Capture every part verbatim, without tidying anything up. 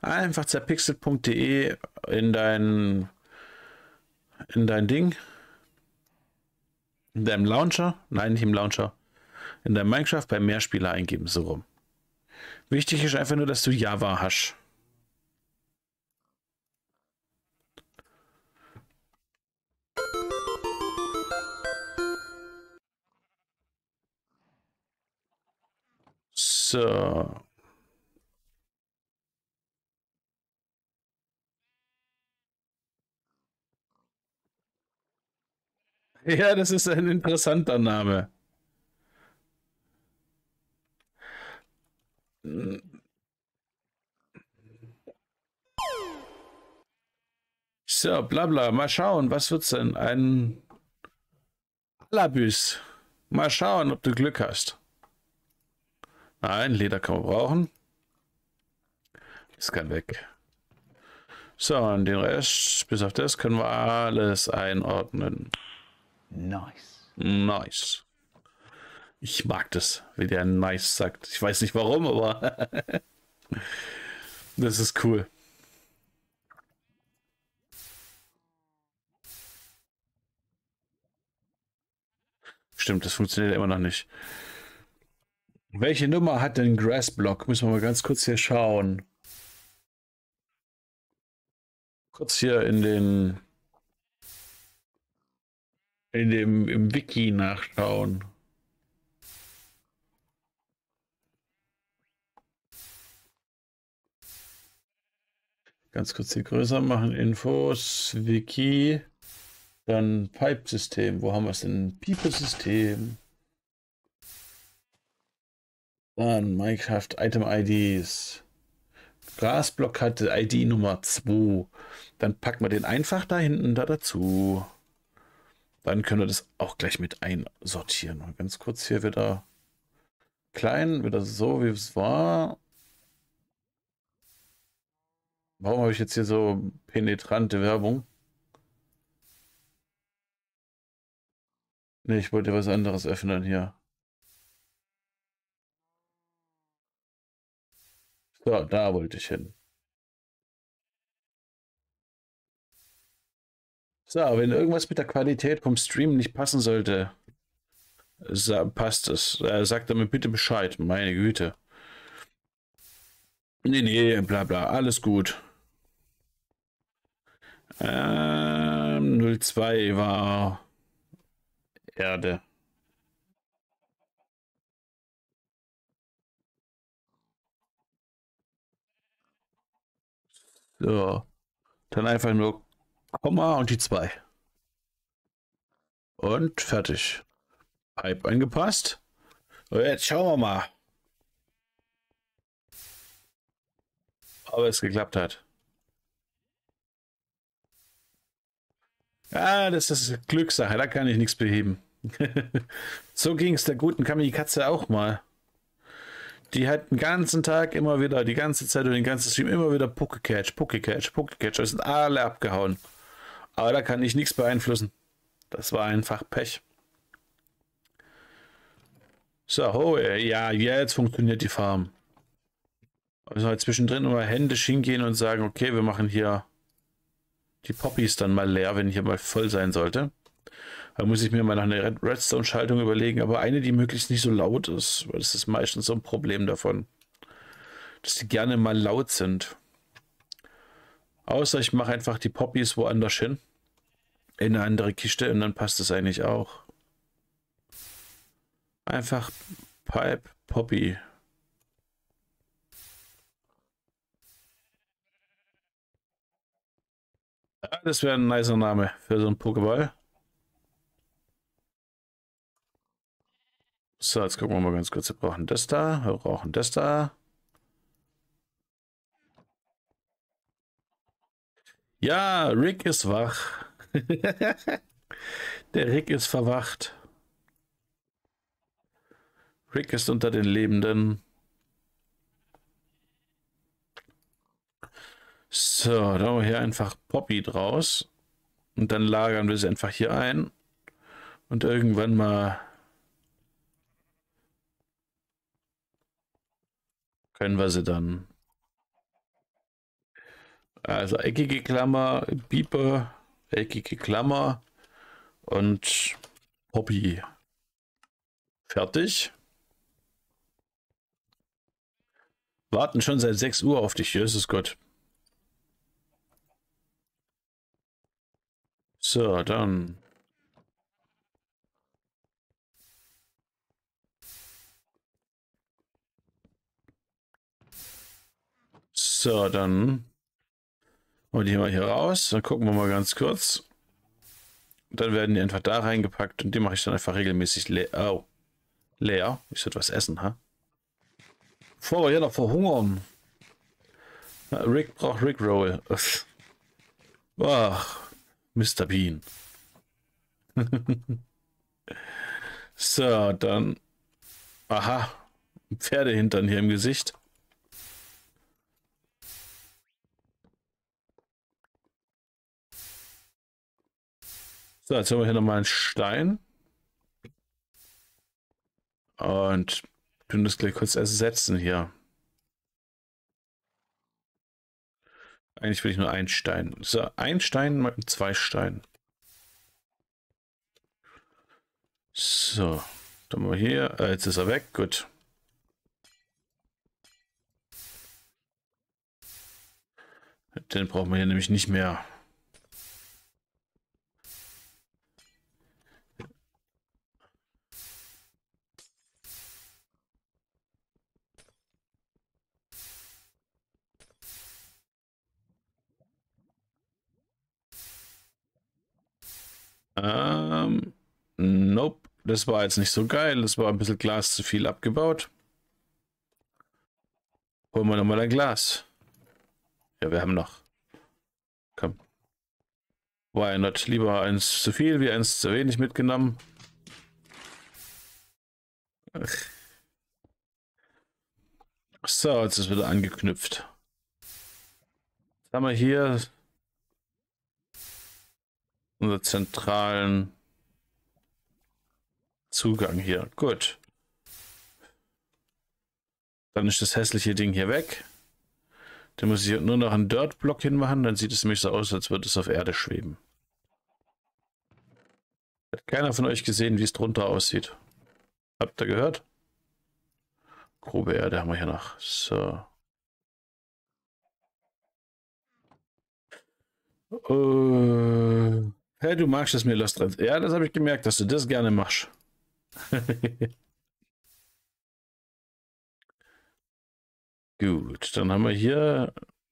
Einfach zerpixelt punkt de in dein in dein Ding, in deinem Launcher, nein, nicht im Launcher, in deinem Minecraft beim Mehrspieler eingeben, so rum. Wichtig ist einfach nur, dass du Java hast. So. Ja, das ist ein interessanter Name. So, bla bla. Mal schauen, was wird's denn? Ein Alabüs. Mal schauen, ob du Glück hast. Nein, Leder kann man brauchen. Ist kein weg. So, und den Rest, bis auf das, können wir alles einordnen. Nice. Nice. Ich mag das, wie der nice sagt. Ich weiß nicht warum, aber das ist cool. Stimmt, das funktioniert immer noch nicht. Welche Nummer hat denn Grassblock? Müssen wir mal ganz kurz hier schauen. Kurz hier in den in dem im Wiki nachschauen. Ganz kurz hier größer machen. Infos, Wiki, dann Pipe-System. Wo haben wir es denn? Pipe-System. Dann Minecraft Item I Ds. Grasblock hatte I D Nummer zwei. Dann packen wir den einfach da hinten da dazu. Dann können wir das auch gleich mit einsortieren. Mal ganz kurz hier wieder klein, wieder so wie es war. Warum habe ich jetzt hier so penetrante Werbung? Ne, ich wollte was anderes öffnen hier. So, da wollte ich hin. So, wenn irgendwas mit der Qualität vom Stream nicht passen sollte, passt es. Äh, sagt er mir bitte Bescheid, meine Güte. Nee, nee, bla bla, alles gut. Ähm, null zwei war Erde. So, dann einfach nur Komma und die zwei. Und fertig. Pipe eingepasst. Und jetzt schauen wir mal, ob es geklappt hat. Ja, das ist Glückssache, da kann ich nichts beheben. So ging es der guten Kamikaze auch mal. Die hat den ganzen Tag immer wieder, die ganze Zeit und den ganzen Stream immer wieder Pokecatch, Pokecatch, Pokecatch. Das sind alle abgehauen. Aber da kann ich nichts beeinflussen. Das war einfach Pech. So, oh, ja, jetzt funktioniert die Farm. Also halt zwischendrin immer händisch hingehen und sagen, okay, wir machen hier die Poppies dann mal leer, wenn hier mal voll sein sollte. Da muss ich mir mal noch eine Redstone-Schaltung überlegen, aber eine, die möglichst nicht so laut ist, weil das ist meistens so ein Problem davon, dass die gerne mal laut sind. Außer ich mache einfach die Poppies woanders hin, in eine andere Kiste und dann passt es eigentlich auch. Einfach Pipe Poppy. Ja, das wäre ein nicer Name für so einen Pokéball. So, jetzt gucken wir mal ganz kurz. Wir brauchen das da, wir brauchen das da. Ja, Rick ist wach. Der Rick ist verwacht. Rick ist unter den Lebenden. So, dann haben wir hier einfach Poppy draus. Und dann lagern wir sie einfach hier ein. Und irgendwann mal können wir sie dann Also eckige Klammer, Biber, eckige Klammer und Hobby. Fertig. Warten schon seit sechs Uhr auf dich, Jesus Gott. So, dann. So, dann. Und die mal hier raus. Dann gucken wir mal ganz kurz. Dann werden die einfach da reingepackt und die mache ich dann einfach regelmäßig leer. Oh. Leer. Ich sollte was essen, ha? Bevor wir hier noch verhungern. Na, Rick braucht Rickroll. Ach, Mister Bean. So, dann. Aha. Pferdehintern hier im Gesicht. So, jetzt haben wir hier nochmal einen Stein. Und tun das gleich kurz ersetzen hier. Eigentlich will ich nur einen Stein. So, ein Stein mit zwei Steinen. So, dann mal hier. Äh, jetzt ist er weg. Gut. Den brauchen wir hier nämlich nicht mehr. Ähm, nope. Das war jetzt nicht so geil. Das war ein bisschen Glas zu viel abgebaut. Holen wir nochmal ein Glas. Ja, wir haben noch. Komm. Why not? Lieber eins zu viel wie eins zu wenig mitgenommen. So, jetzt ist wieder angeknüpft. Jetzt haben wir hier unseren zentralen Zugang hier. Gut. Dann ist das hässliche Ding hier weg. Dann muss ich nur noch einen Dirt-Block hinmachen. Dann sieht es nämlich so aus, als würde es auf Erde schweben. Hat keiner von euch gesehen, wie es drunter aussieht? Habt ihr gehört? Grobe Erde haben wir hier noch. So. Uh, hey, du magst es mir, Lost Trends. Ja, das habe ich gemerkt, dass du das gerne machst. Gut, dann haben wir hier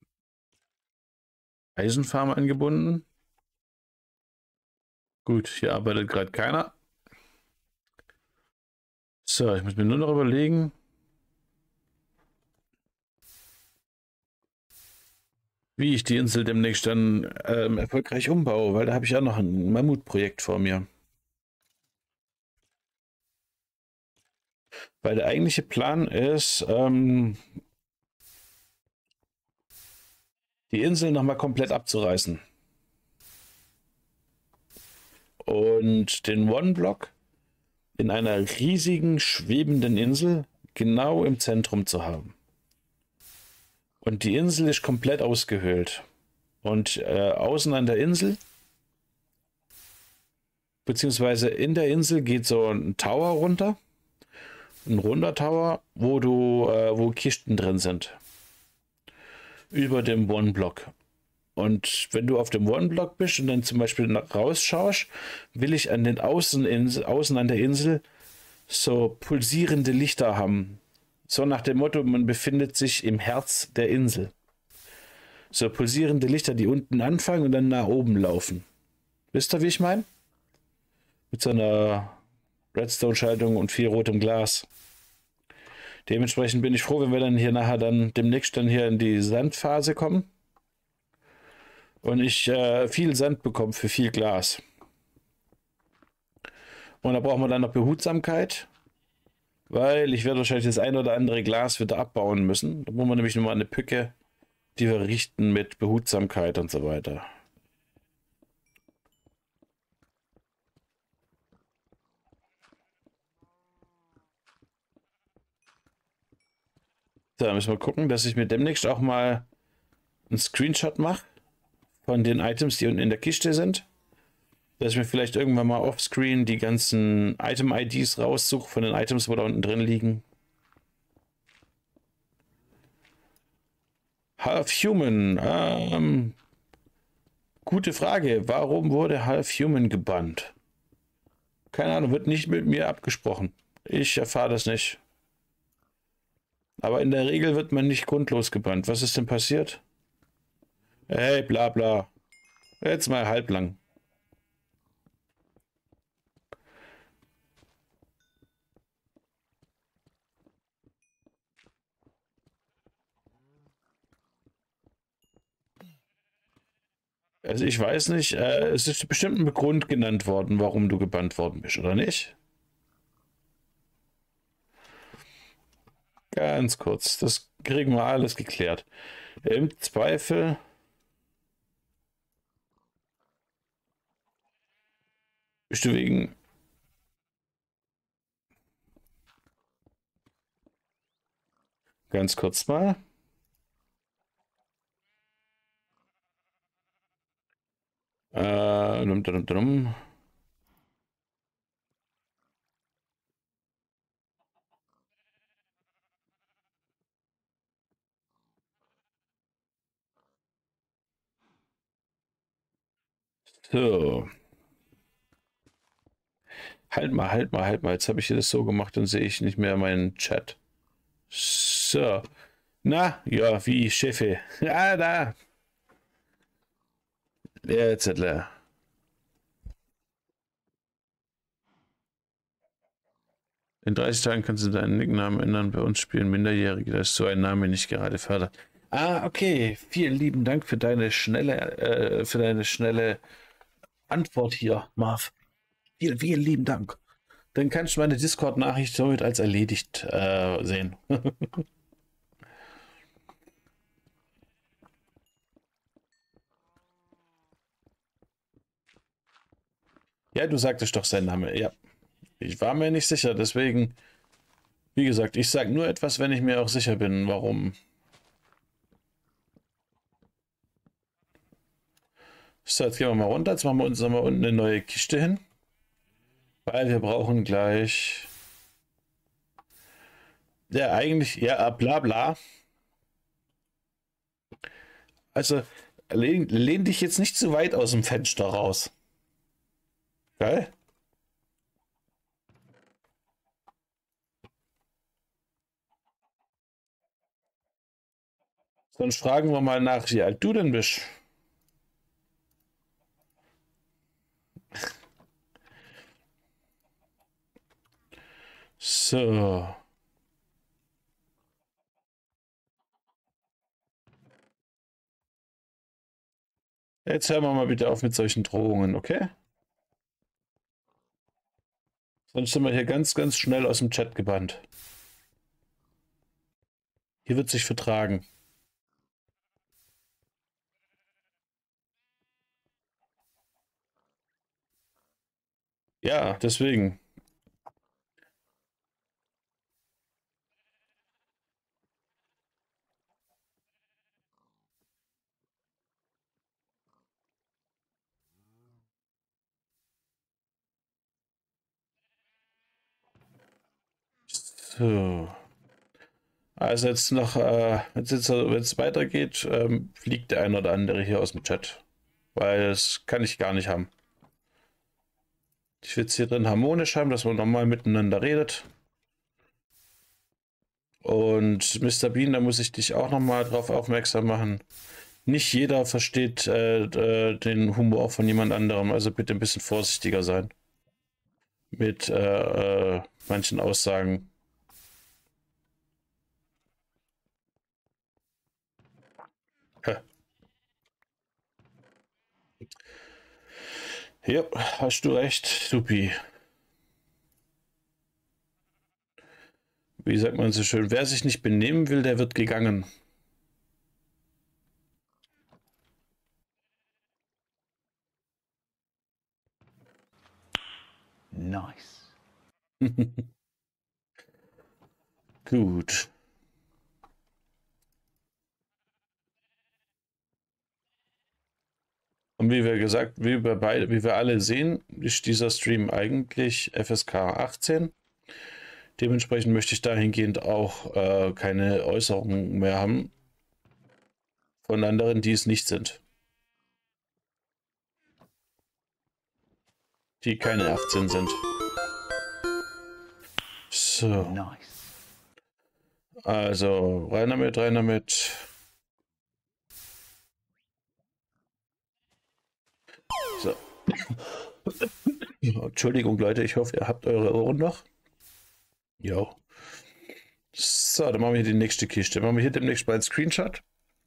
Eisenfarm angebunden. Gut, hier arbeitet gerade keiner. So, ich muss mir nur noch überlegen. Wie ich die Insel demnächst dann ähm, erfolgreich umbaue, weil da habe ich ja noch ein Mammutprojekt vor mir. Weil der eigentliche Plan ist, ähm, die Insel nochmal komplett abzureißen. Und den One-Block in einer riesigen, schwebenden Insel genau im Zentrum zu haben. Und die Insel ist komplett ausgehöhlt. Und äh, außen an der Insel, beziehungsweise in der Insel geht so ein Tower runter. Ein runder Tower, wo du, äh, wo Kisten drin sind. Über dem One-Block. Und wenn du auf dem One-Block bist und dann zum Beispiel nach rausschaust, will ich an den Außeninsel, außen an der Insel so pulsierende Lichter haben. So nach dem Motto, man befindet sich im Herz der Insel. So pulsierende Lichter, die unten anfangen und dann nach oben laufen. Wisst ihr, wie ich meine? Mit so einer Redstone-Schaltung und viel rotem Glas. Dementsprechend bin ich froh, wenn wir dann hier nachher dann demnächst dann hier in die Sandphase kommen. Und ich äh, viel Sand bekomme für viel Glas. Und da brauchen wir dann noch Behutsamkeit. Weil ich werde wahrscheinlich das ein oder andere Glas wieder abbauen müssen. Da muss man nämlich nochmal eine Pücke, die wir richten mit Behutsamkeit und so weiter. So, da müssen wir gucken, dass ich mir demnächst auch mal einen Screenshot mache von den Items, die unten in der Kiste sind. Dass ich mir vielleicht irgendwann mal offscreen die ganzen Item-I Ds raussuche von den Items, wo da unten drin liegen. Half Human. Ähm, gute Frage. Warum wurde Half Human gebannt? Keine Ahnung, wird nicht mit mir abgesprochen. Ich erfahre das nicht. Aber in der Regel wird man nicht grundlos gebannt. Was ist denn passiert? Hey, bla bla. Jetzt mal halblang. Also ich weiß nicht, äh, es ist bestimmt ein Grund genannt worden, warum du gebannt worden bist, oder nicht? Ganz kurz, das kriegen wir alles geklärt. Im Zweifel, bist du wegen... Ganz kurz mal. Äh, dum, dum, dum. So. Halt mal, halt mal, halt mal. Jetzt habe ich hier das so gemacht, dann sehe ich nicht mehr meinen Chat. So. Na, ja, wie Chefe. Ah, da. Der Zettler. In dreißig Tagen kannst du deinen Nicknamen ändern. Bei uns spielen Minderjährige. Da ist so ein Name nicht gerade Förder. Ah, okay. Vielen lieben Dank für deine schnelle, äh, für deine schnelle Antwort hier, Marv. Vielen, vielen lieben Dank. Dann kannst du meine Discord-Nachricht somit als erledigt äh, sehen. Ja, du sagtest doch seinen Namen. Ja, ich war mir nicht sicher, deswegen, wie gesagt, ich sage nur etwas, wenn ich mir auch sicher bin, warum. So, jetzt gehen wir mal runter. Jetzt machen wir uns nochmal unten eine neue Kiste hin. Weil wir brauchen gleich. Ja, eigentlich, ja, bla bla. Also, lehn, lehn dich jetzt nicht zu weit aus dem Fenster raus. Geil? Sonst fragen wir mal nach, wie alt du denn bist. So. Jetzt hören wir mal bitte auf mit solchen Drohungen, okay? Sonst sind wir hier ganz, ganz schnell aus dem Chat gebannt. Hier wird sich vertragen. Ja, deswegen. So. Also jetzt noch, äh, jetzt, jetzt, wenn es weitergeht, ähm, fliegt der ein oder andere hier aus dem Chat. Weil das kann ich gar nicht haben. Ich will es hier drin harmonisch haben, dass man normal miteinander redet. Und Mister Bean, da muss ich dich auch nochmal drauf aufmerksam machen. Nicht jeder versteht äh, äh, den Humor von jemand anderem, also bitte ein bisschen vorsichtiger sein mit äh, äh, manchen Aussagen. Hä. Ja, hast du recht, Supi. Wie sagt man so schön, wer sich nicht benehmen will, der wird gegangen. Nice. Gut. Und wie wir gesagt, wie wir beide, wie wir alle sehen, ist dieser Stream eigentlich F S K achtzehn. Dementsprechend möchte ich dahingehend auch äh, keine Äußerungen mehr haben von anderen, die es nicht sind. Die keine achtzehn sind. So. Nice. Also, rein damit, rein damit. So. Entschuldigung, Leute, ich hoffe, ihr habt eure Ohren noch. Jo. So, dann machen wir hier die nächste Kiste. Machen wir hier demnächst mal einen Screenshot.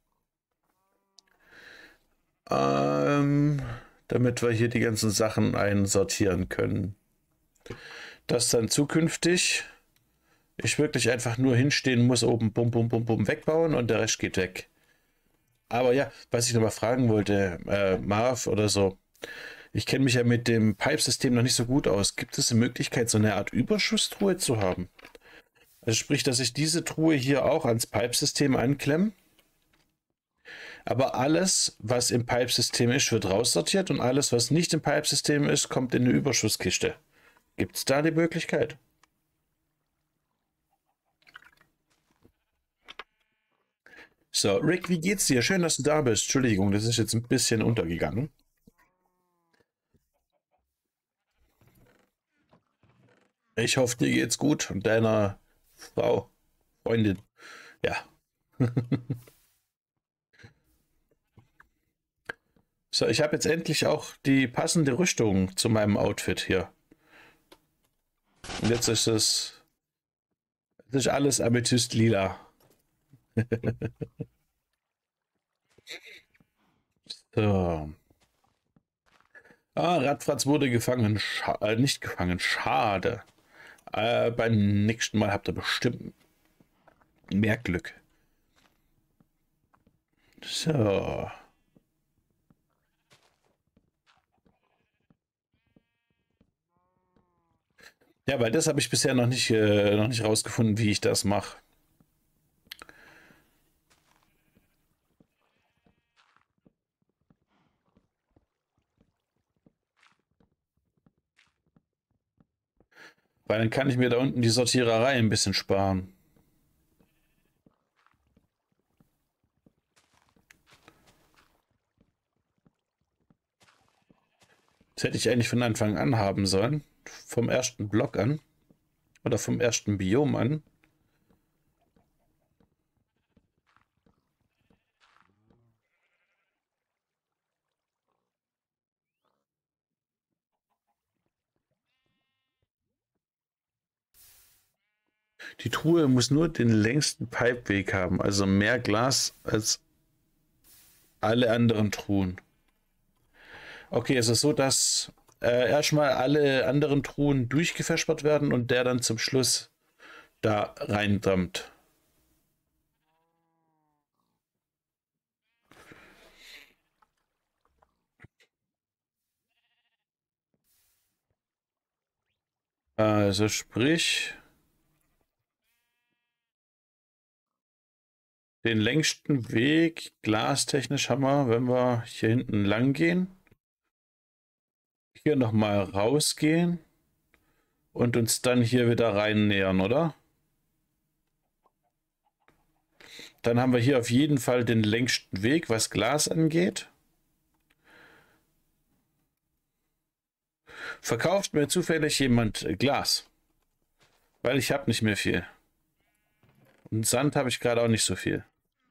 Ähm, damit wir hier die ganzen Sachen einsortieren können. Dass dann zukünftig ich wirklich einfach nur hinstehen muss, oben bum, bum, bum, bum wegbauen und der Rest geht weg. Aber ja, was ich nochmal fragen wollte, äh, Marv oder so, ich kenne mich ja mit dem Pipe-System noch nicht so gut aus. Gibt es eine Möglichkeit, so eine Art Überschusstruhe zu haben? Also sprich, dass ich diese Truhe hier auch ans Pipe-System anklemme, aber alles, was im Pipe-System ist, wird raussortiert und alles, was nicht im Pipe-System ist, kommt in eine Überschusskiste. Gibt es da die Möglichkeit? So, Rick, wie geht's dir? Schön, dass du da bist. Entschuldigung, das ist jetzt ein bisschen untergegangen. Ich hoffe, dir geht's gut und deiner Frau, Freundin. Ja. So, ich habe jetzt endlich auch die passende Rüstung zu meinem Outfit hier. Und jetzt ist es, es ist alles Amethyst-lila. So. Ah, Radfratz wurde gefangen. Scha äh, nicht gefangen. Schade. Äh, beim nächsten Mal habt ihr bestimmt mehr Glück. So. Ja, weil das habe ich bisher noch nicht, äh, noch nicht rausgefunden, wie ich das mache. Weil dann kann ich mir da unten die Sortiererei ein bisschen sparen. Das hätte ich eigentlich von Anfang an haben sollen. Vom ersten Block an. Oder vom ersten Biom an. Die Truhe muss nur den längsten Pipeweg haben, also mehr Glas als alle anderen Truhen. Okay, es ist so, dass äh, erstmal alle anderen Truhen durchgefespert werden und der dann zum Schluss da reindammt. Also sprich, den längsten Weg glastechnisch haben wir, wenn wir hier hinten lang gehen. Hier nochmal rausgehen und uns dann hier wieder rein nähern, oder? Dann haben wir hier auf jeden Fall den längsten Weg, was Glas angeht. Verkauft mir zufällig jemand Glas? Weil ich habe nicht mehr viel. Und Sand habe ich gerade auch nicht so viel.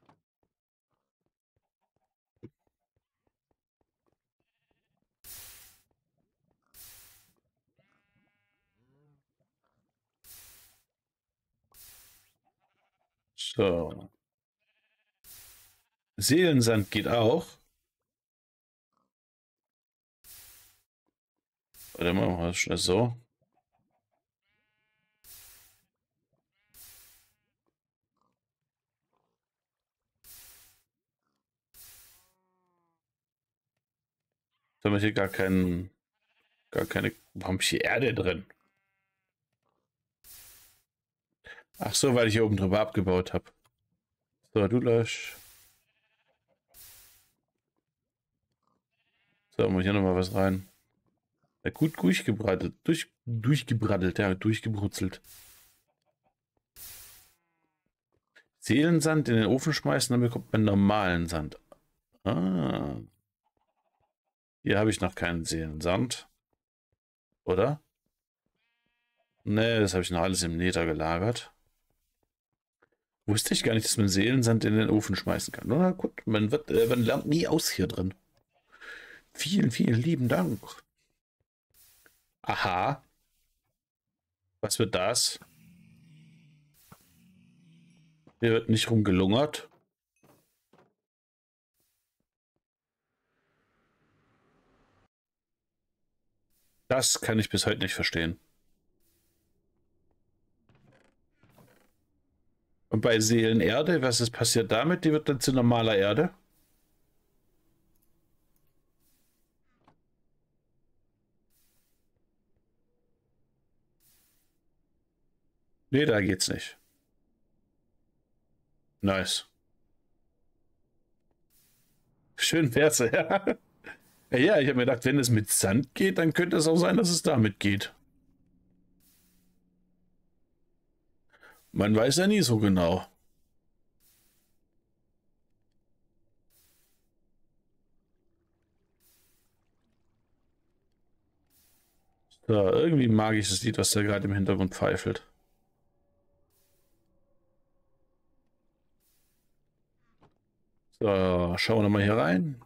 So. Seelensand geht auch. Oder machen wir das schnell so. Da haben wir hier gar keinen, gar keine, warum habe ich hier Erde drin? Ach so, weil ich hier oben drüber abgebaut habe. So, du lösch. So, haben wir hier nochmal was rein. Ja, gut durchgebrattelt. Durch, durchgebrattelt, ja, durchgebrutzelt. Seelensand in den Ofen schmeißen, dann bekommt man normalen Sand. Ah. Hier habe ich noch keinen Seelensand. Oder? Ne, das habe ich noch alles im Nether gelagert. Wusste ich gar nicht, dass man Seelensand in den Ofen schmeißen kann. Na gut, man, wird, äh, man lernt nie aus hier drin. Vielen, vielen lieben Dank. Aha. Was wird das? Hier wird nicht rumgelungert. Das kann ich bis heute nicht verstehen. Und bei Seelenerde, was ist passiert damit? Die wird dann zu normaler Erde. Nee, da geht's nicht. Nice. Schön wär's, ja. Ja, ich habe mir gedacht, wenn es mit Sand geht, dann könnte es auch sein, dass es damit geht. Man weiß ja nie so genau. So, irgendwie mag ich das Lied, was da gerade im Hintergrund pfeifelt. So, schauen wir mal hier rein.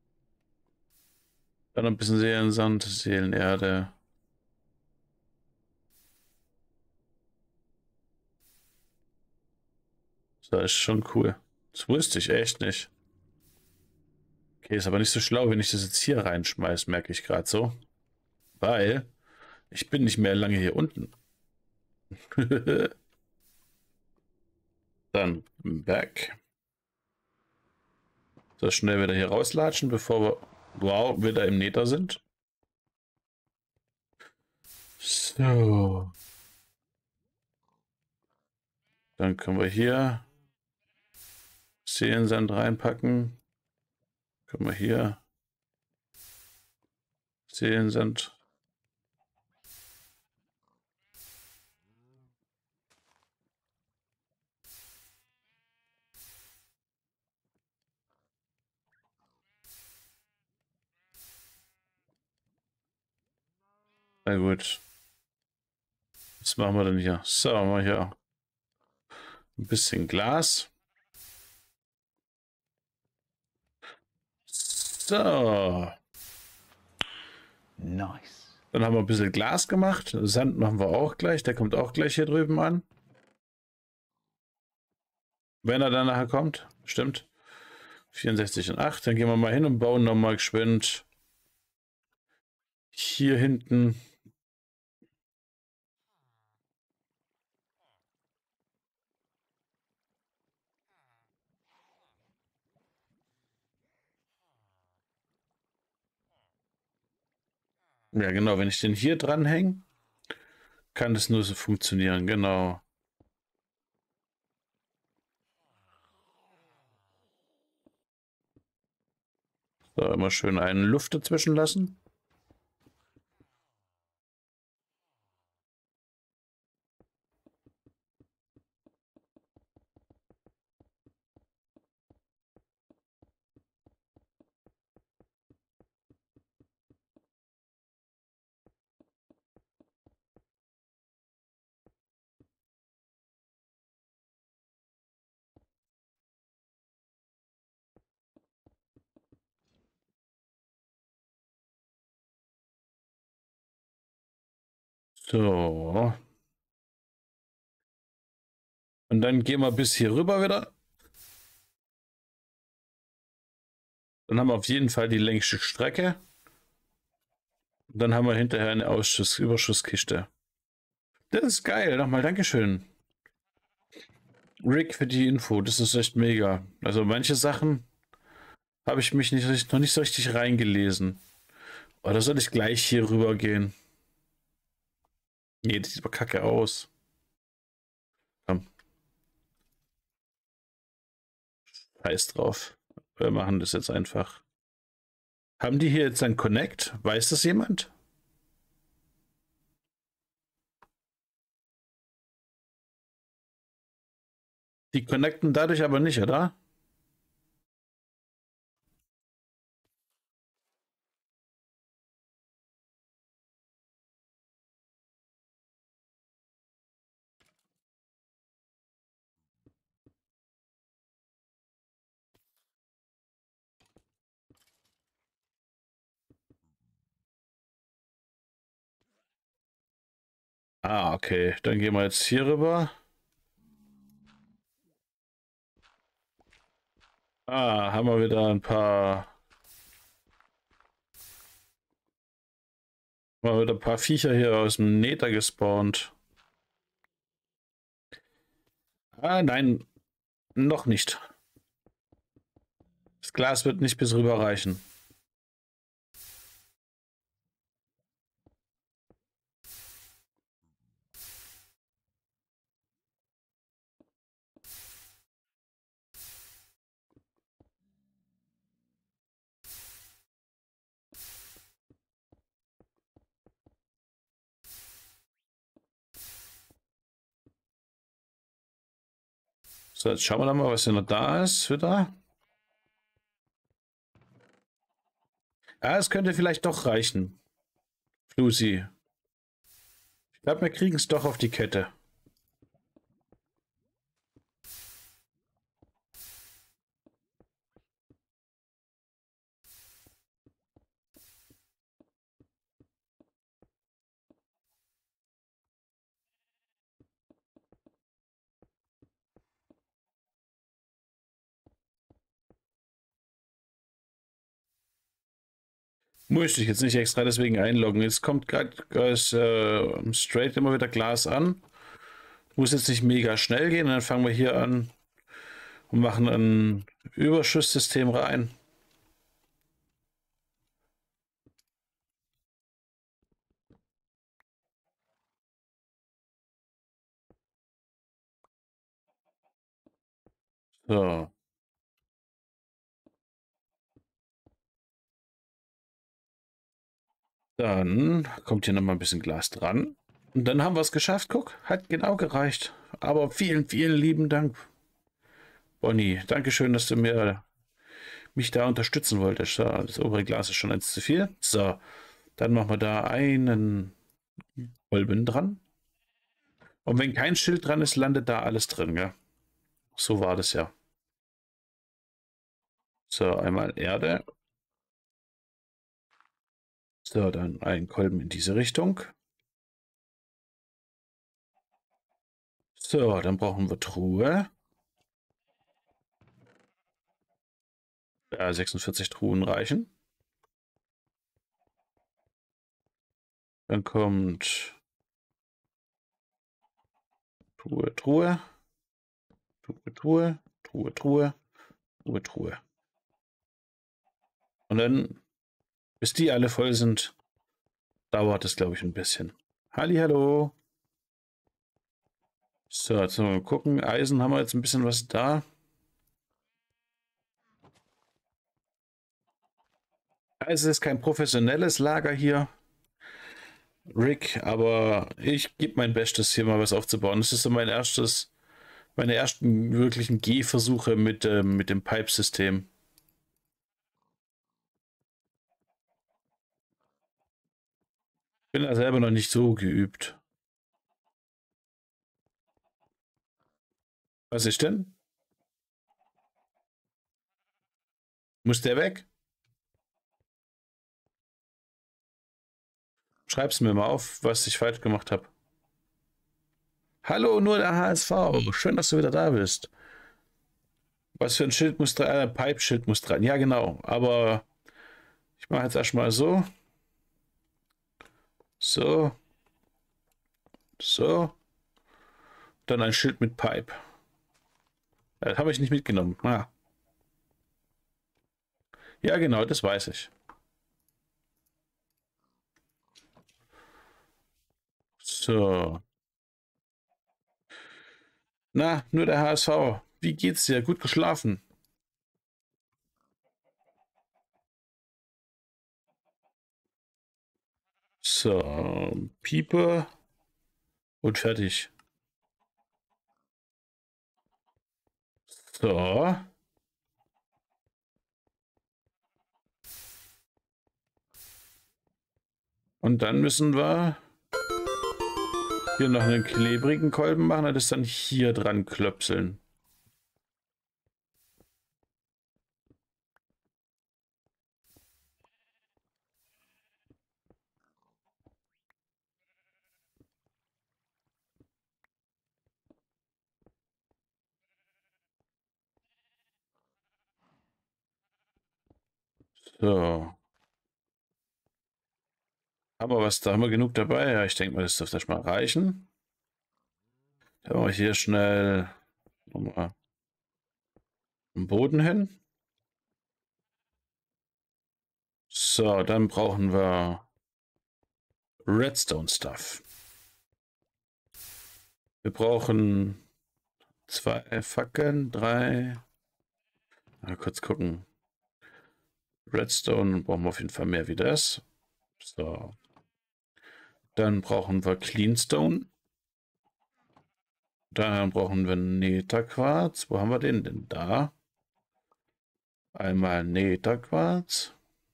Dann noch ein bisschen Seelensand, Seelenerde. So, ist schon cool. Das wusste ich echt nicht. Okay, ist aber nicht so schlau, wenn ich das jetzt hier reinschmeiße, merke ich gerade so. Weil ich bin nicht mehr lange hier unten. Dann back. So, schnell wieder hier rauslatschen, bevor wir, wow, wieder im Nether sind. So. Dann können wir hier Seelensand reinpacken. Können wir hier Seelensand. Na gut. Was machen wir denn hier? So, machen wir hier ein bisschen Glas. So. Nice. Dann haben wir ein bisschen Glas gemacht. Sand machen wir auch gleich. Der kommt auch gleich hier drüben an. Wenn er dann nachher kommt. Stimmt. vierundsechzig und acht. Dann gehen wir mal hin und bauen nochmal geschwind hier hinten. Ja, genau. Wenn ich den hier dranhänge, kann das nur so funktionieren. Genau. So, immer schön einen Luft dazwischen lassen. So. Und dann gehen wir bis hier rüber wieder. Dann haben wir auf jeden Fall die längste Strecke. Und dann haben wir hinterher eine Ausschuss Überschusskiste. Das ist geil. Nochmal Dankeschön. Rick für die Info. Das ist echt mega. Also manche Sachen habe ich mich nicht, noch nicht so richtig reingelesen. Oder soll ich gleich hier rüber gehen? Nee, das sieht aber kacke aus. Komm. Scheiß drauf. Wir machen das jetzt einfach. Haben die hier jetzt ein Connect? Weiß das jemand? Die connecten dadurch aber nicht, oder? Ah, okay. Dann gehen wir jetzt hier rüber. Ah, haben wir wieder ein paar, haben wir wieder ein paar Viecher hier aus dem Nether gespawnt. Ah, nein, noch nicht. Das Glas wird nicht bis rüber reichen. So, jetzt schauen wir mal, was hier noch da ist. Wieder. Ah, es könnte vielleicht doch reichen. Lucy. Ich glaube, wir kriegen es doch auf die Kette. Muss ich jetzt nicht extra deswegen einloggen. Jetzt kommt gerade äh, straight immer wieder Glas an. Muss jetzt nicht mega schnell gehen. Dann fangen wir hier an und machen ein Überschusssystem rein. So. Dann kommt hier nochmal ein bisschen Glas dran. Und dann haben wir es geschafft. Guck, hat genau gereicht. Aber vielen, vielen lieben Dank, Bonnie. Dankeschön, dass du mir, mich da unterstützen wolltest. So, das obere Glas ist schon eins zu viel. So, dann machen wir da einen Kolben dran. Und wenn kein Schild dran ist, landet da alles drin, gell? So war das ja. So, einmal Erde. So, dann ein Kolben in diese Richtung. So, dann brauchen wir Truhe. Ja, sechsundvierzig Truhen reichen. Dann kommt Truhe, Truhe, Truhe, Truhe, Truhe, Truhe, Truhe, Truhe. Und dann, bis die alle voll sind, dauert es, glaube ich, ein bisschen. Hallihallo. So, jetzt mal gucken. Eisen haben wir jetzt ein bisschen was da. Es ist kein professionelles Lager hier, Rick, aber ich gebe mein Bestes, hier mal was aufzubauen. Das ist so mein erstes, meine ersten wirklichen Gehversuche mit, äh, mit dem Pipe-System. Bin da selber noch nicht so geübt. Was ist denn? Muss der weg? Schreib's mir mal auf, was ich falsch gemacht habe. Hallo, nur der H S V. Schön, dass du wieder da bist. Was für ein Schild muss dran? Ein Pipe-Schild muss dran. Ja, genau. Aber ich mache jetzt erstmal so. So. So. Dann ein Schild mit Pipe. Das habe ich nicht mitgenommen. Ah. Ja, genau, das weiß ich. So. Na, nur der H S V. Wie geht's dir? Gut geschlafen? So, Piepe und fertig. So. Und dann müssen wir hier noch einen klebrigen Kolben machen und das dann hier dran klöpseln. So. Haben wir was, da haben wir genug dabei? Ja, ich denke mal, das dürfte das mal reichen. Dann machen wir hier schnell nochmal den Boden hin. So, dann brauchen wir Redstone Stuff. Wir brauchen zwei Fackeln, drei. Mal kurz gucken. Redstone brauchen wir auf jeden Fall mehr wie das. So. Dann brauchen wir Cleanstone. Dann brauchen wir Netherquarz. Wo haben wir den denn da? Einmal Netherquarz.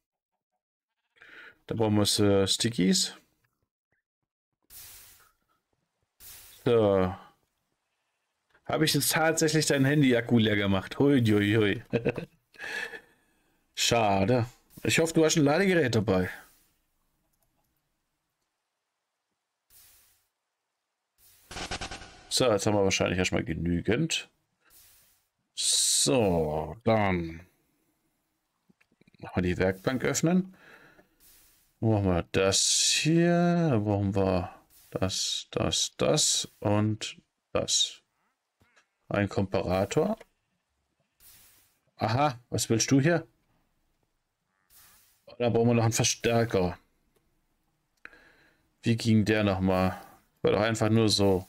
Dann brauchen wir äh, Stickies. So. Habe ich jetzt tatsächlich dein Handy-Akku leer gemacht? Hui, hui, hui. Schade. Ich hoffe, du hast ein Ladegerät dabei. So, jetzt haben wir wahrscheinlich erstmal genügend. So, dann machen wir die Werkbank öffnen. Machen wir das hier. Dann brauchen wir das, das, das und das. Ein Komparator. Aha, was willst du hier? Da brauchen wir noch einen Verstärker. Wie ging der nochmal? War doch einfach nur so.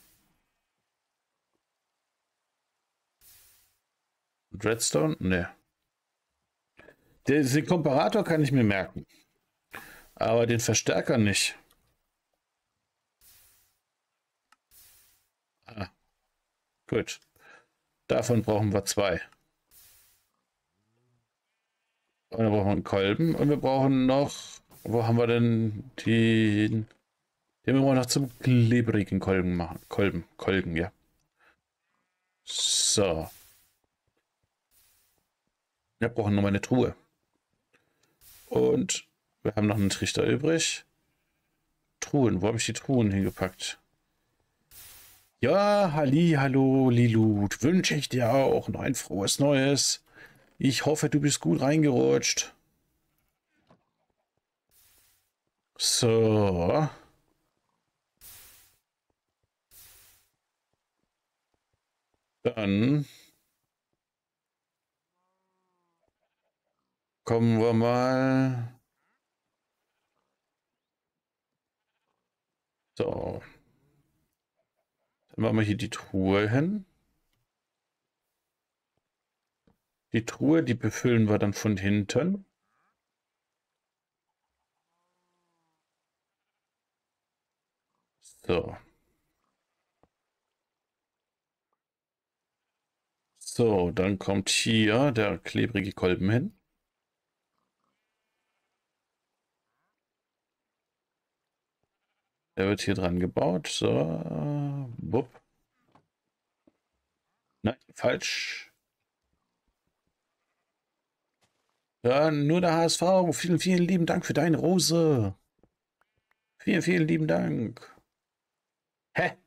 Redstone? Ne. Den Komparator kann ich mir merken. Aber den Verstärker nicht. Ah, gut. Davon brauchen wir zwei. Und dann brauchen wir einen Kolben. Und wir brauchen noch... Wo haben wir denn den... Den wir noch zum klebrigen Kolben machen. Kolben, Kolben, ja. So. Wir brauchen noch mal eine Truhe. Und wir haben noch einen Trichter übrig. Truhen, wo habe ich die Truhen hingepackt? Ja, halli, hallo, Lilut. Wünsche ich dir auch noch ein frohes Neues. Ich hoffe, du bist gut reingerutscht. So. Dann kommen wir mal. So. Dann machen wir hier die Truhe hin. Die Truhe, die befüllen wir dann von hinten. So. So, dann kommt hier der klebrige Kolben hin. Der wird hier dran gebaut. So. Wupp. Nein, falsch. Ja, nur der H S V. Vielen, vielen lieben Dank für deine Rose. Vielen, vielen lieben Dank. Hä?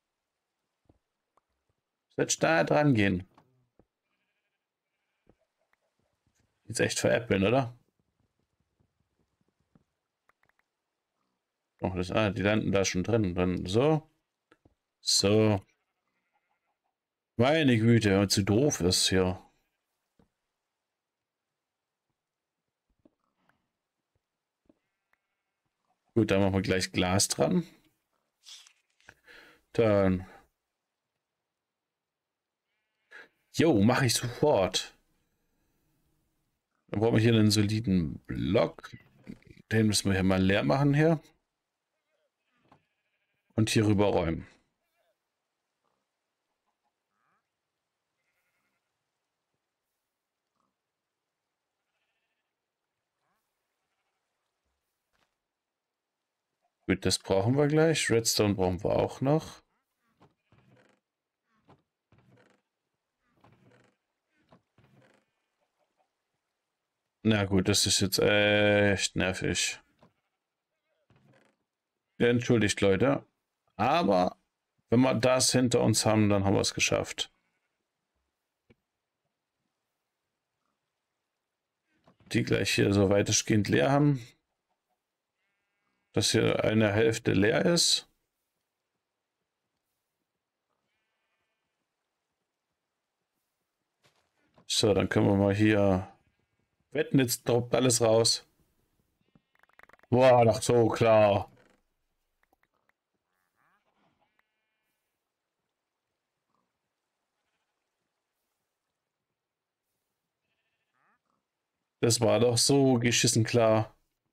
Sollst da dran gehen? Jetzt echt veräppeln, oder? Oh, das, ah, die landen da schon drin. Dann so. So. Meine Güte, wenn man zu doof ist hier. Gut, dann machen wir gleich Glas dran. Dann. Jo, mache ich sofort. Dann brauchen wir hier einen soliden Block. Den müssen wir hier mal leer machen hier. Und hier rüber räumen. Gut, das brauchen wir gleich. Redstone brauchen wir auch noch. Na gut, das ist jetzt echt nervig. Ja, entschuldigt, Leute. Aber wenn wir das hinter uns haben, dann haben wir es geschafft. Die gleich hier so weitestgehend leer haben. Dass hier eine Hälfte leer ist. So, dann können wir mal hier wetten, jetzt droppt alles raus. Boah, doch so klar. Das war doch so geschissen klar.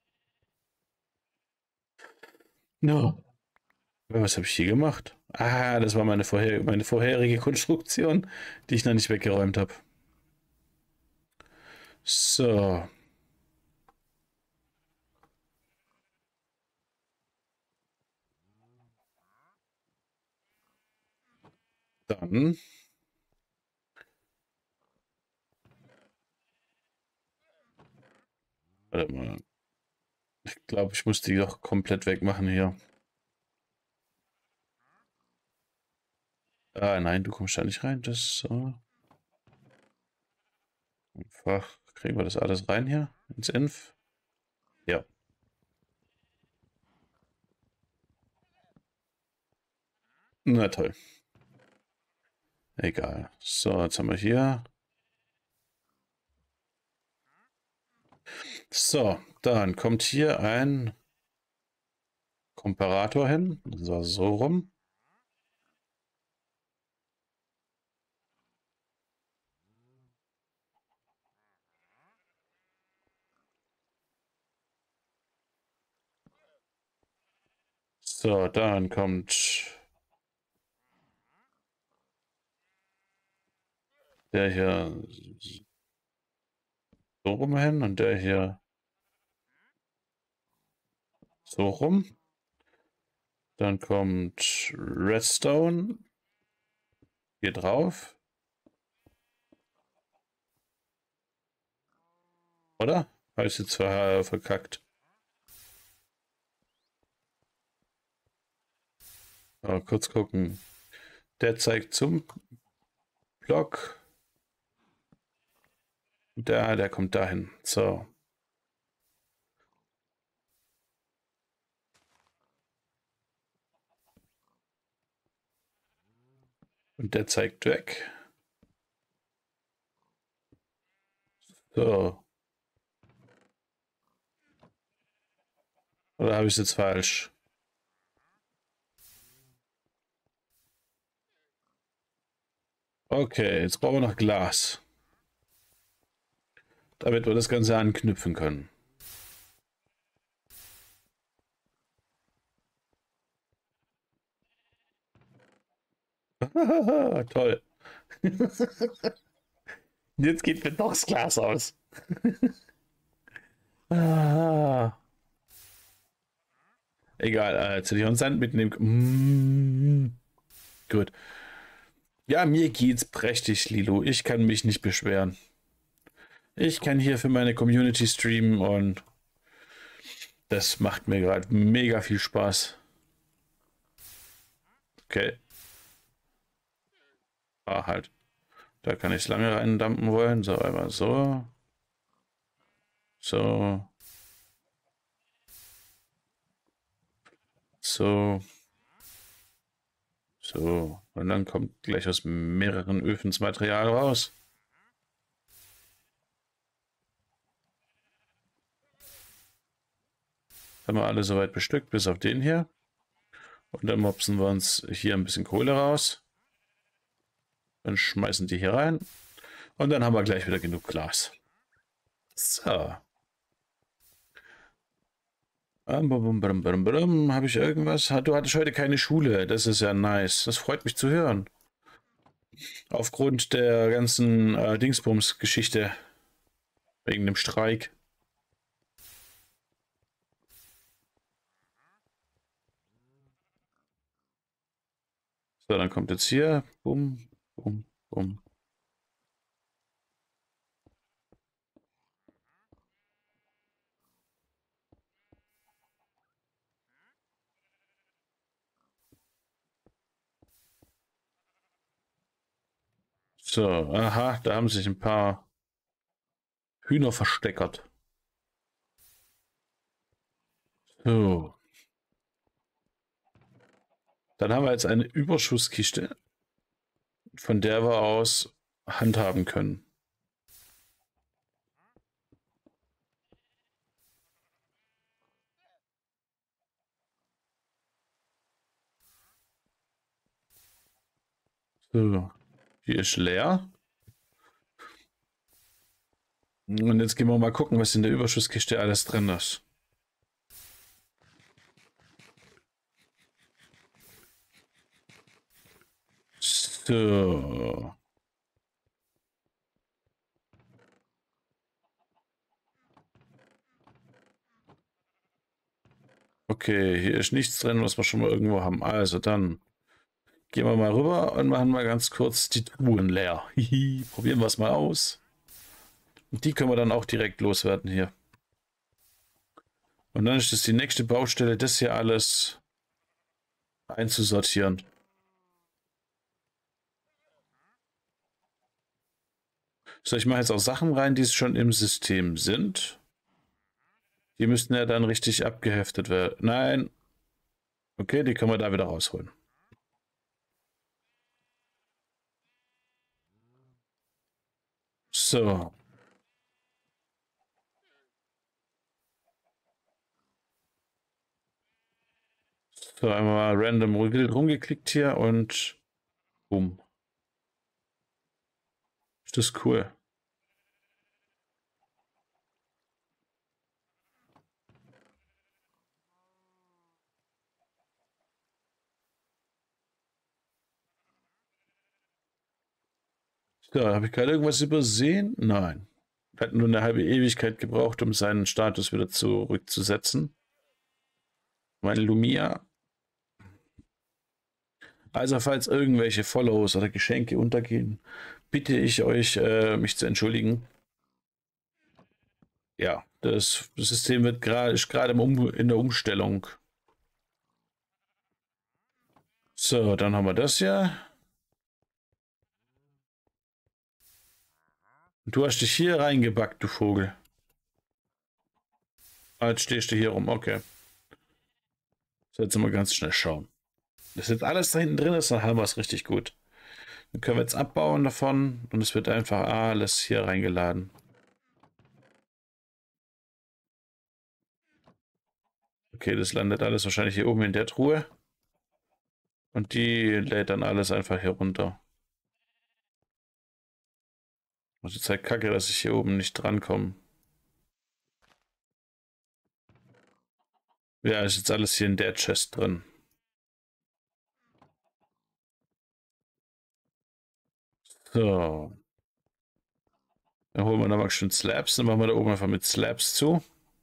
No. Was habe ich hier gemacht? Ah, das war meine, vorher meine vorherige Konstruktion, die ich noch nicht weggeräumt habe. So. Dann. Warte mal. Ich glaube, ich muss die doch komplett wegmachen hier. Ah, nein, du kommst da nicht rein. Das ist so. Einfach kriegen wir das alles rein hier ins Inf. Ja. Na toll. Egal. So, jetzt haben wir hier. So, dann kommt hier ein Komparator hin. So, so rum. So, dann kommt der hier so rum hin und der hier so rum. Dann kommt Redstone hier drauf. Oder? Habe ich jetzt ver verkackt. Mal kurz gucken. Der zeigt zum Block. Der, der kommt dahin. So. Und der zeigt weg. So. Oder habe ich es jetzt falsch? Okay, jetzt brauchen wir noch Glas. Damit wir das Ganze anknüpfen können. Toll. Jetzt geht mir doch das Glas aus. ah. Egal, äh, jetzt hätte ich auch einen Sand mitnehmen. Mm. Gut. Ja, mir geht's prächtig, Lilo. Ich kann mich nicht beschweren. Ich kann hier für meine Community streamen und das macht mir gerade mega viel Spaß. Okay. Ah, halt. Da kann ich lange reindampen wollen. So, einmal so. So. So. So. Und dann kommt gleich aus mehreren Öfen das Material raus. Haben wir alle soweit bestückt, bis auf den hier. Und dann mopsen wir uns hier ein bisschen Kohle raus. Dann schmeißen die hier rein. Und dann haben wir gleich wieder genug Glas. So. Habe ich irgendwas? Du hattest heute keine Schule. Das ist ja nice. Das freut mich zu hören. Aufgrund der ganzen äh, Dingsbums-Geschichte. Wegen dem Streik. So, dann kommt jetzt hier. Bum, bum, bum. So, aha, da haben sich ein paar Hühner versteckert. So. Dann haben wir jetzt eine Überschusskiste, von der wir aus handhaben können. So, hier ist leer. Und jetzt gehen wir mal gucken, was in der Überschusskiste alles drin ist. So. Okay, hier ist nichts drin, was wir schon mal irgendwo haben. Also dann gehen wir mal rüber und machen mal ganz kurz die Truhen leer. Hihi, probieren wir es mal aus. Und die können wir dann auch direkt loswerden hier. Und dann ist es die nächste Baustelle, das hier alles einzusortieren. So, ich mache jetzt auch Sachen rein, die schon im System sind. Die müssten ja dann richtig abgeheftet werden. Nein. Okay, die können wir da wieder rausholen. So. So, einmal mal random rumgeklickt hier und boom. Ist das cool. So, habe ich gerade irgendwas übersehen? Nein. Hat nur eine halbe Ewigkeit gebraucht, um seinen Status wieder zurückzusetzen. Mein Lumia. Also, falls irgendwelche Follows oder Geschenke untergehen, bitte ich euch, äh, mich zu entschuldigen. Ja, das, das System wird gerade ist gerade um, in der Umstellung. So, dann haben wir das hier. Du hast dich hier reingebackt, du Vogel. Ah, jetzt stehst du hier rum, okay. So, jetzt mal ganz schnell schauen. Das jetzt alles da hinten drin ist, dann haben wir es richtig gut. Dann können wir jetzt abbauen davon und es wird einfach alles hier reingeladen. Okay, das landet alles wahrscheinlich hier oben in der Truhe. Und die lädt dann alles einfach hier runter. Das ist halt kacke, dass ich hier oben nicht drankomme. Ja, ist jetzt alles hier in der Chest drin. So. Dann holen wir nochmal schön Slabs. Dann machen wir da oben einfach mit Slabs zu.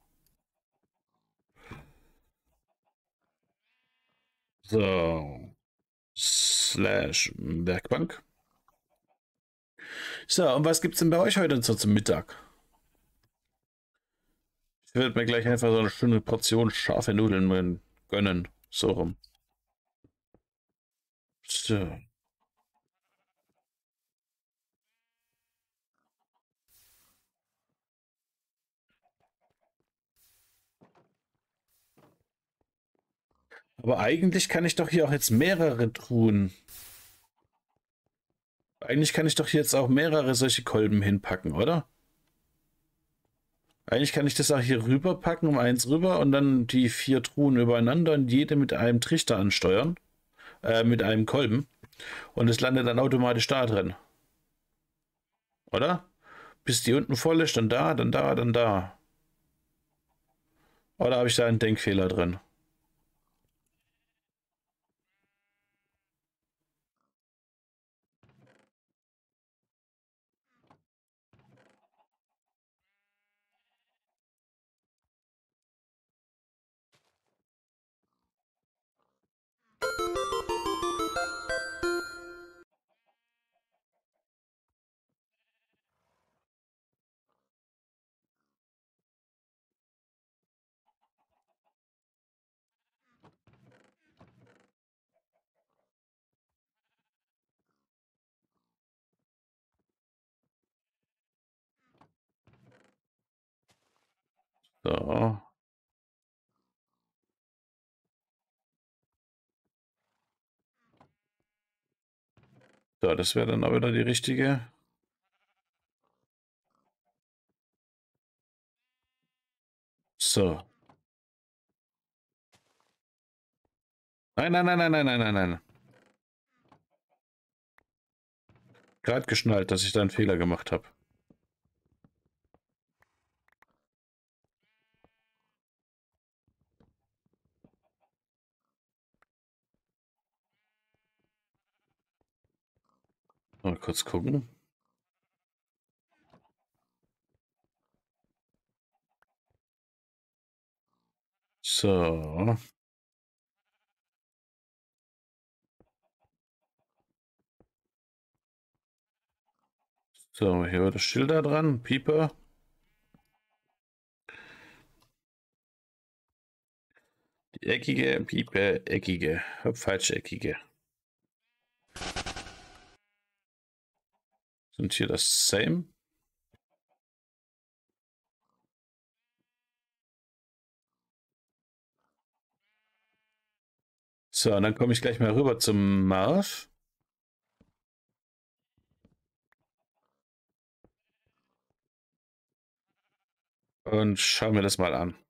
So. Slash Werkbank. So, und was gibt's denn bei euch heute so zum Mittag? Ich werde mir gleich einfach so eine schöne Portion scharfe Nudeln gönnen. So rum. So. Aber eigentlich kann ich doch hier auch jetzt mehrere Truhen. Eigentlich kann ich doch hier jetzt auch mehrere solche Kolben hinpacken, oder? Eigentlich kann ich das auch hier rüber packen, um eins rüber und dann die vier Truhen übereinander und jede mit einem Trichter ansteuern. Äh, mit einem Kolben. Und es landet dann automatisch da drin. Oder? Bis die unten voll ist, dann da, dann da, dann da. Oder habe ich da einen Denkfehler drin? So. So, das wäre dann auch wieder die richtige. So. Nein, nein, nein, nein, nein, nein, nein, nein. Gerade geschnallt, dass ich da einen Fehler gemacht habe. Mal kurz gucken. So. So, hier wird das Schild da dran. Pieper. Die eckige, Pieper, eckige. Falscheckige. Sind hier das same? So, dann komme ich gleich mal rüber zum Marv. Und schau mir das mal an.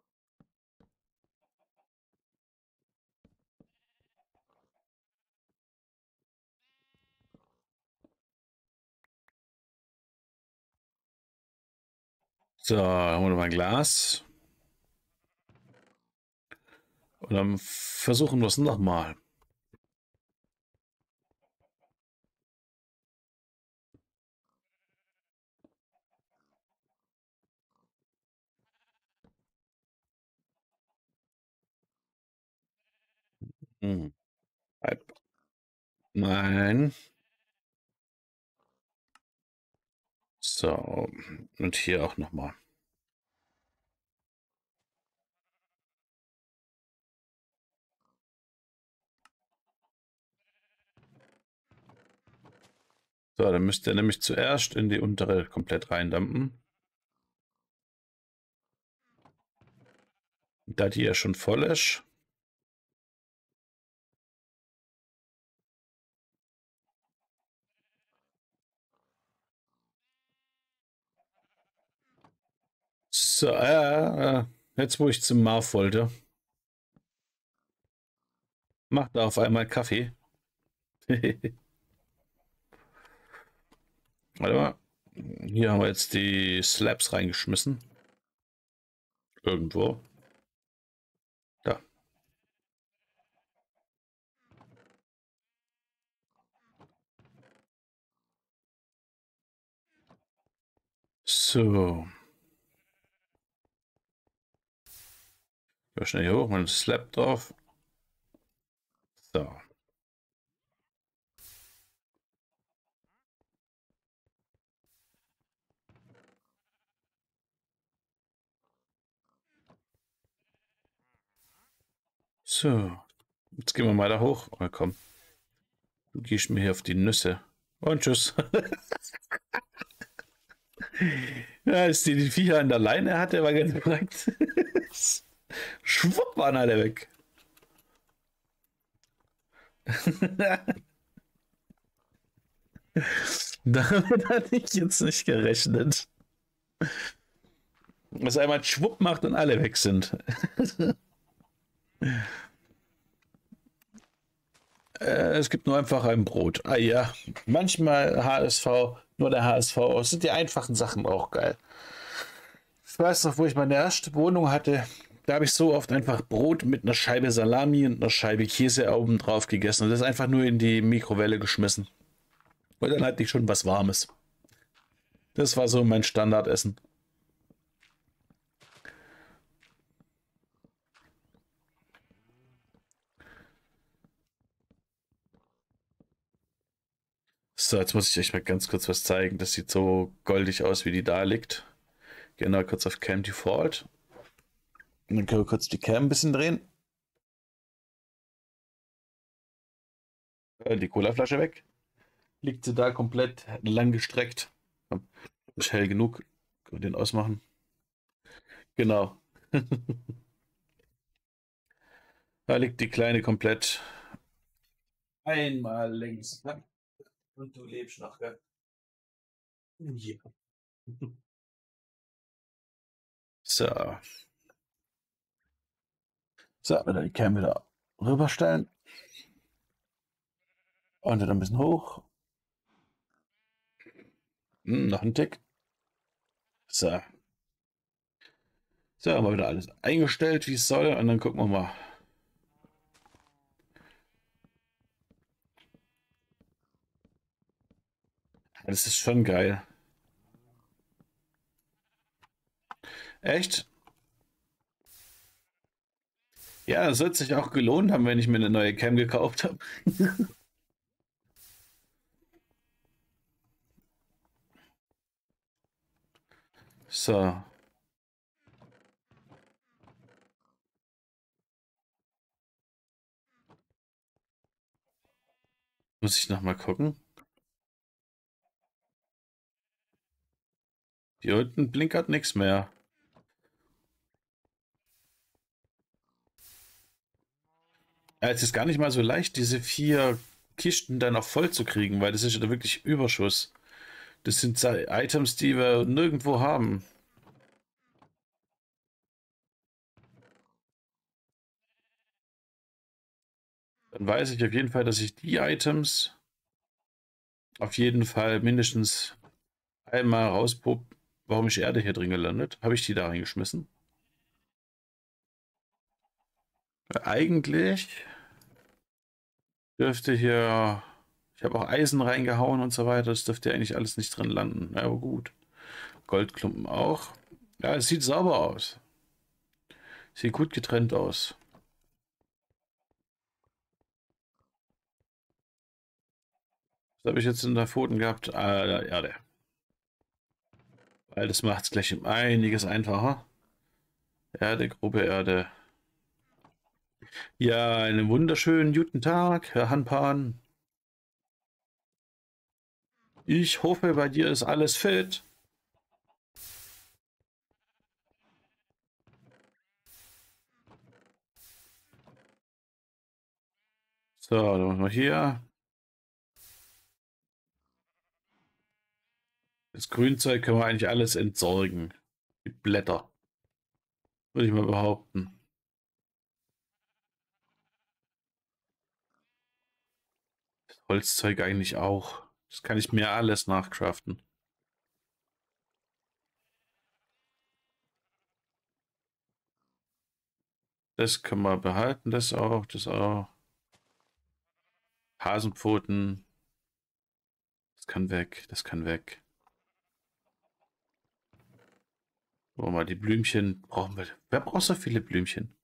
So, haben wir noch mal ein Glas. Und dann versuchen wir es nochmal. Hm. Nein. So, und hier auch nochmal. So, dann müsst ihr nämlich zuerst in die untere komplett reindampfen. Da die ja schon voll ist. So, äh, äh, jetzt wo ich zum Marv wollte, macht er auf einmal Kaffee. Warte mal. Hier haben wir jetzt die Slabs reingeschmissen. Irgendwo. Da. So. Schnell hier hoch, mal ein Slab drauf. So. So. Jetzt gehen wir mal da hoch. Oh, komm. Du gehst mir hier auf die Nüsse. Und tschüss. Ja, als die die Viecher an der Leine hatte, war ganz korrekt. Schwupp waren alle weg. Damit hatte ich jetzt nicht gerechnet. Dass einmal Schwupp macht und alle weg sind. äh, es gibt nur einfach ein Brot. Ah ja, manchmal H S V, nur der H S V. Es sind die einfachen Sachen auch geil. Ich weiß noch, wo ich meine erste Wohnung hatte, Da habe ich so oft einfach Brot mit einer Scheibe Salami und einer Scheibe Käse oben drauf gegessen. Und das einfach nur in die Mikrowelle geschmissen. Und dann hatte ich schon was Warmes. Das war so mein Standardessen. So, jetzt muss ich euch mal ganz kurz was zeigen. Das sieht so goldig aus, wie die da liegt. Gehen wir kurz auf Cam Default. Und dann können wir kurz die Cam ein bisschen drehen. Die Colaflasche weg. Liegt sie da komplett lang gestreckt. Ist hell genug. Können wir den ausmachen. Genau. Da liegt die Kleine komplett einmal längs. Und du lebst noch, gell? Ja. So. So, wieder die Cam wieder rüberstellen. Und dann ein bisschen hoch. Hm, noch ein Tick. So. So, haben wir wieder alles eingestellt, wie es soll. Und dann gucken wir mal. Das ist schon geil. Echt? Ja, das wird sich auch gelohnt haben, wenn ich mir eine neue Cam gekauft habe. So. Muss ich noch mal gucken. Hier unten blinkert nichts mehr. Ja, es ist gar nicht mal so leicht, diese vier Kisten dann auch voll zu kriegen, weil das ist ja wirklich Überschuss. Das sind Items, die wir nirgendwo haben. Dann weiß ich auf jeden Fall, dass ich die Items auf jeden Fall mindestens einmal rausprobiere. Warum ist Erde hier drin gelandet? Habe ich die da reingeschmissen? Eigentlich dürfte hier... Ich habe auch Eisen reingehauen und so weiter. Das dürfte eigentlich alles nicht drin landen. Ja, aber gut. Goldklumpen auch. Ja, es sieht sauber aus. Sieht gut getrennt aus. Was habe ich jetzt in der Pfoten gehabt? Ah, der Erde. Weil das macht es gleich um einiges einfacher. Erde, grobe Erde. Ja, einen wunderschönen guten Tag, Herr Hanpan. Ich hoffe, bei dir ist alles fit. So, dann machen wir hier. Das Grünzeug können wir eigentlich alles entsorgen. Die Blätter. Würde ich mal behaupten. Das Holzzeug eigentlich auch. Das kann ich mir alles nachcraften. Das können wir behalten, das auch, das auch. Hasenpfoten. Das kann weg, das kann weg. Wo mal die Blümchen brauchen wir. Wer braucht so viele Blümchen?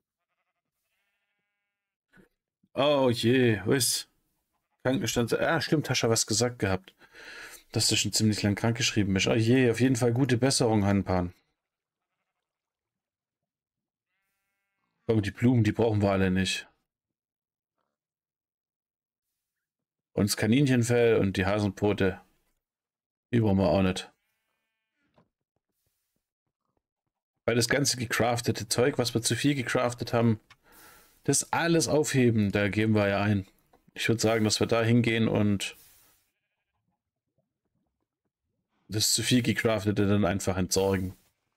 Oh je, was? Krankenstand. Ah, stimmt, hast du was gesagt gehabt. Dass du schon ziemlich lang krankgeschrieben bist. Oh je, auf jeden Fall gute Besserung, Hanpan. Aber die Blumen, die brauchen wir alle nicht. Und das Kaninchenfell und die Hasenpfote, die brauchen wir auch nicht. Weil das ganze gecraftete Zeug, was wir zu viel gecraftet haben, das alles aufheben, da geben wir ja ein. Ich würde sagen, dass wir da hingehen und das zu viel gecraftete dann einfach entsorgen.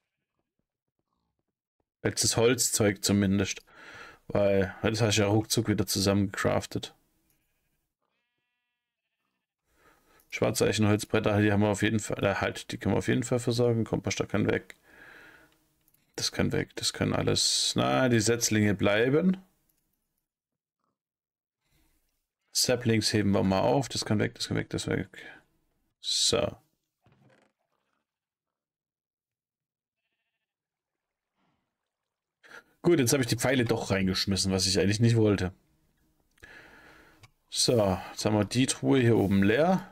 Jetzt das Holzzeug zumindest. Weil das hast du ja ruckzuck wieder zusammengecraftet. Schwarzeichenholzbretter, die haben wir auf jeden Fall, äh, halt, die können wir auf jeden Fall versorgen. Kompoststock kann weg. das kann weg, das kann alles. Na, die Setzlinge bleiben. Saplings heben wir mal auf, das kann weg, das kann weg, das weg. So. Gut, jetzt habe ich die Pfeile doch reingeschmissen, was ich eigentlich nicht wollte. So, jetzt haben wir die Truhe hier oben leer.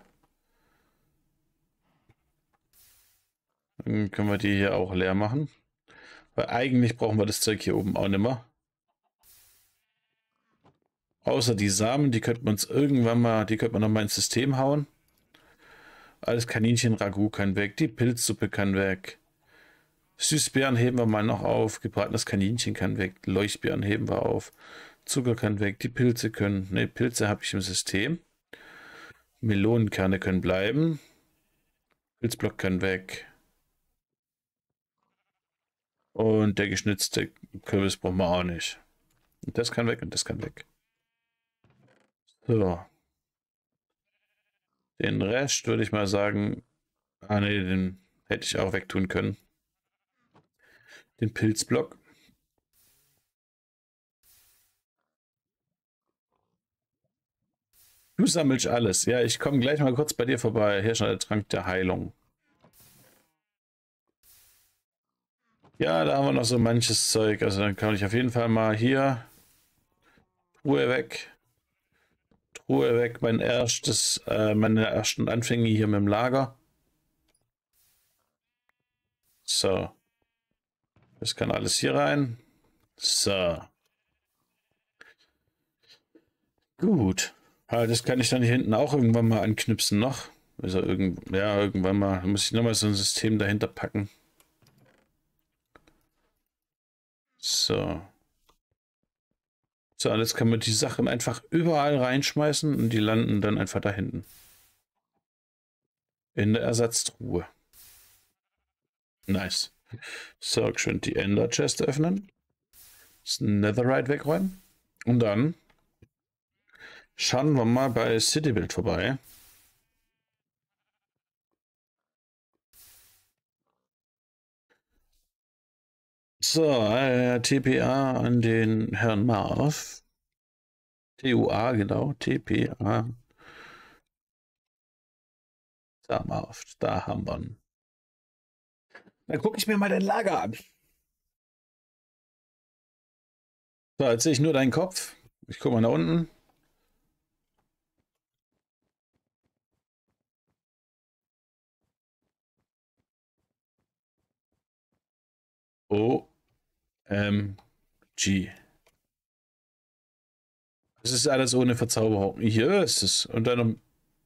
Dann können wir die hier auch leer machen. Weil eigentlich brauchen wir das Zeug hier oben auch nicht mehr. Außer die Samen, die könnten wir uns irgendwann mal, die könnte man noch mal ins System hauen. Alles Kaninchen-Ragout kann weg, die Pilzsuppe kann weg. Süßbeeren heben wir mal noch auf, gebratenes Kaninchen kann weg, Leuchtbeeren heben wir auf. Zucker kann weg, die Pilze können, ne, Pilze habe ich im System. Melonenkerne können bleiben. Pilzblock kann weg. Und der geschnitzte Kürbis brauchen wir auch nicht. Und das kann weg und das kann weg. So. Den Rest würde ich mal sagen. Ah ne, den hätte ich auch wegtun können. Den Pilzblock. Du sammelst alles. Ja, ich komme gleich mal kurz bei dir vorbei. Hier schon der Trank der Heilung. Ja, da haben wir noch so manches Zeug. Also dann kann ich auf jeden Fall mal hier. Ruhe weg. Ruhe weg. Mein erstes, äh, meine ersten Anfänge hier mit dem Lager. So. Das kann alles hier rein. So. Gut. Aber das kann ich dann hier hinten auch irgendwann mal anknipsen noch. Also irgend, ja, irgendwann mal. Da muss ich nochmal so ein System dahinter packen. So. So, und jetzt kann man die Sachen einfach überall reinschmeißen und die landen dann einfach da hinten. In der Ersatztruhe. Nice. So, schön die Ender Chest öffnen. Das Netherite wegräumen. Und dann schauen wir mal bei City Build vorbei. So, äh, T P A an den Herrn Marv. T U A, genau, T P A. Da, Marv, da haben wir ihn. Dann gucke ich mir mal dein Lager an. So, jetzt sehe ich nur deinen Kopf. Ich gucke mal nach unten. O M G. Es ist alles ohne Verzauberung. Hier ist es. Und dann.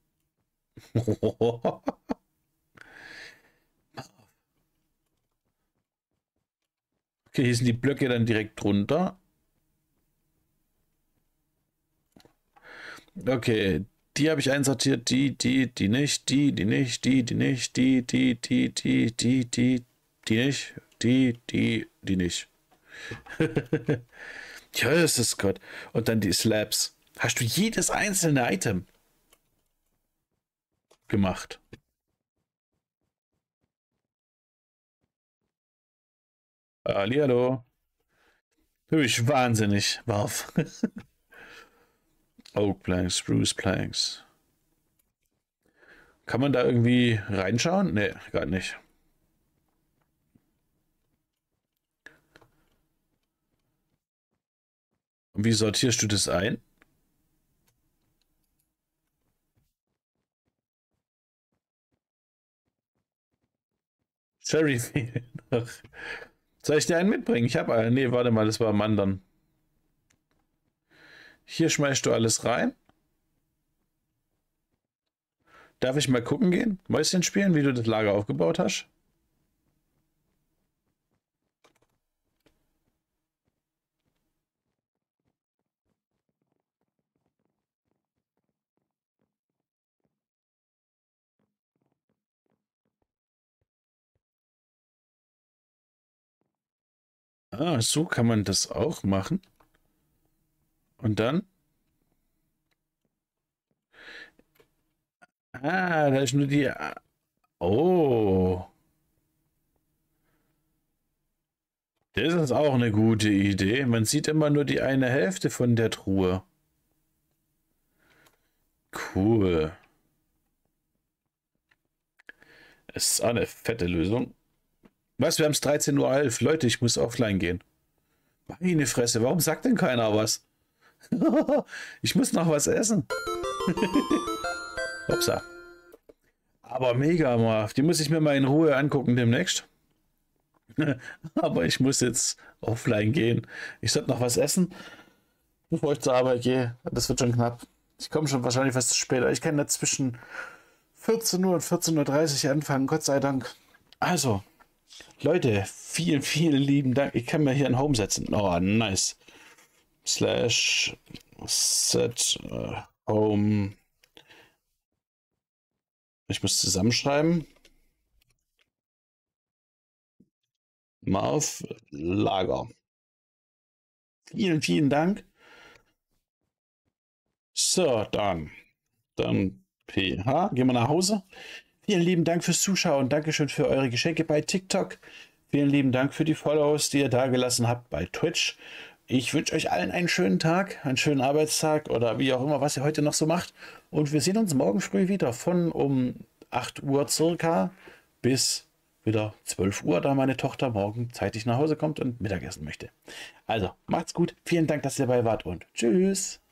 Okay, hier sind die Blöcke dann direkt drunter. Okay, die habe ich einsortiert, die, die, die nicht, die, die nicht, die, die nicht, die, die, die, die, die, die, die nicht, die, die, die nicht. Ja, das ist Gott. Und dann die Slabs. Hast du jedes einzelne Item gemacht? Hallihallo. Du bist wahnsinnig, Warf. Oak Planks, Spruce Planks. Kann man da irgendwie reinschauen? Nee, gar nicht. Und wie sortierst du das ein? Cherry fehlen noch. Soll ich dir einen mitbringen? Ich habe einen. Nee, warte mal, das war am anderen. Hier schmeißt du alles rein. Darf ich mal gucken gehen? Mäuschen spielen, wie du das Lager aufgebaut hast? Ah, so kann man das auch machen. Und dann? Ah, da ist nur die. Oh. Das ist auch eine gute Idee. Man sieht immer nur die eine Hälfte von der Truhe. Cool. Es ist auch eine fette Lösung. Was, wir haben es dreizehn Uhr elf. Leute, ich muss offline gehen. Meine Fresse, warum sagt denn keiner was? Ich muss noch was essen. Upsa. Aber mega, Marv. Die muss ich mir mal in Ruhe angucken demnächst. Aber ich muss jetzt offline gehen. Ich sollte noch was essen, bevor ich zur Arbeit gehe. Das wird schon knapp. Ich komme schon wahrscheinlich was zu später. Ich kann da zwischen vierzehn Uhr und vierzehn Uhr dreißig anfangen, Gott sei Dank. Also, Leute, vielen, vielen lieben Dank. Ich kann mir hier ein Home setzen. Oh, nice. Slash set uh, home. Ich muss zusammenschreiben. Marv Lager. Vielen, vielen Dank. So, dann. Dann P H. Gehen wir nach Hause. Vielen lieben Dank fürs Zuschauen. Dankeschön für eure Geschenke bei TikTok. Vielen lieben Dank für die Follows, die ihr da gelassen habt bei Twitch. Ich wünsche euch allen einen schönen Tag, einen schönen Arbeitstag oder wie auch immer, was ihr heute noch so macht. Und wir sehen uns morgen früh wieder von um acht Uhr circa bis wieder zwölf Uhr, da meine Tochter morgen zeitig nach Hause kommt und Mittagessen möchte. Also, macht's gut. Vielen Dank, dass ihr dabei wart und tschüss.